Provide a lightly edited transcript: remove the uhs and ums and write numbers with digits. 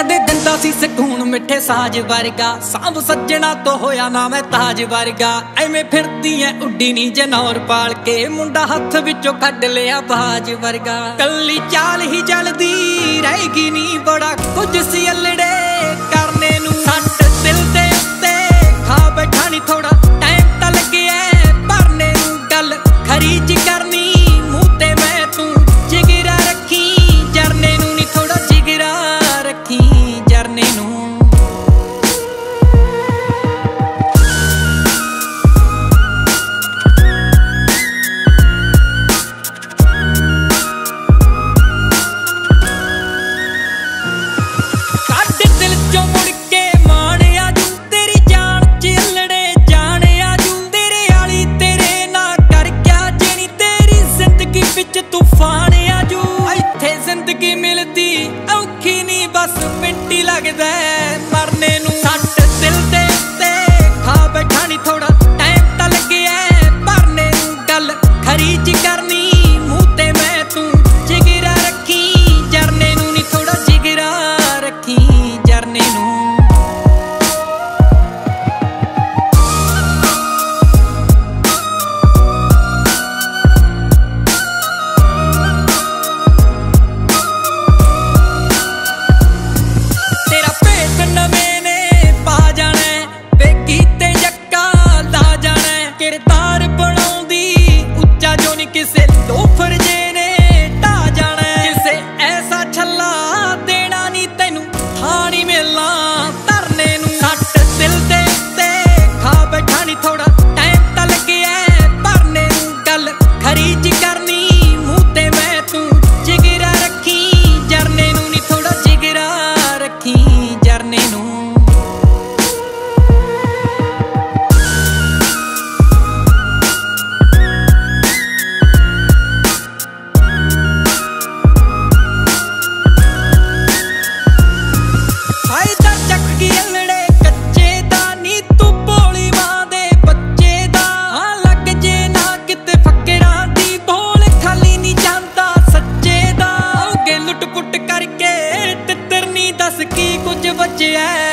कदे दिंदा सी सकून मिठे साज वर्गा, सांभ सज्जणा तो होया ना मैं ताज वर्गा। एवें फिरदी ऐ उड्डी नी जनौर पाल के, मुंडा हथ विचों कढ लिया बाज वर्गा। कल्ली चाल ही जलदी रहेगी नी, बड़ा कुछ सी अल्लड़े करने नू। सट दिल दे उत्ते खा बैठा नी, थोड़ा टाइम तां लग्गिया भरने नू। गल खरीज करनी मूंह ते मैं, तू जिगरा रखी जरने नू नी, थोड़ा जिगरा रखी जरने नू। साडे दिल चों मुड़ के मान आजू, तेरी जान च अल्लड़े जान आजू। तेरे आली तेरे ना कर क्या जेनी, तेरी जिंदगी विच तूफान आजू। इत्थे जिंदगी मिलदी औखी नी, बस मिंट ही लगदा मरने नू। सट दिल दे उत्ते खा बैठा नी, थोड़ा टाइम तां लग्गिया भरने नू। गल खरीज करनी मूंह ते मैं, तू जिगरा रखी जरने नू नी, थोड़ा जिगरा रखी जरने नू। तेरा भेत नवें ने पा जाना, बेकी ते यक्का ला जाना। किरदार बनाउंदी उच्चा जो नी, किसे लोफर जे ने ढा जाना। किसे ऐसा छल्ला देना नी, तैनू थां नी मिलना धरने नू। सट दिल दे उत्ते खा बैठा नी, थोड़ा टाइम तां लग्गिया भरने नू। गल खरीज करनी मूंह ते मैं, तू जिगरा रखी जरने नू नी, थोड़ा जिगरा रखी जरने नू। फायदा चक गई अल्लड़े कच्चे दा नी, तू भोली मां दे बच्चे दा। हाँ लग जे ना किते फकरां दी, बोल खाली नी जांदा सच्चे दा। औगे लुट पुट करके तित्तर नी, दस की कुछ बचया।